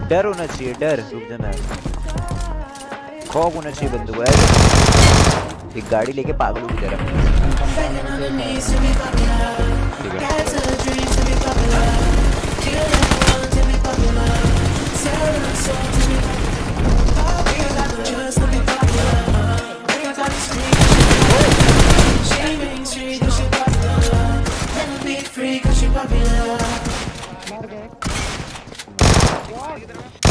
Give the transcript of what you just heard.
डर होना चाहिए, डर। रुक जाना, खौफ होना चाहिए बंदे को। एक गाड़ी लेके पागलों की तरह। ठीक है। Free 'cause you're popular.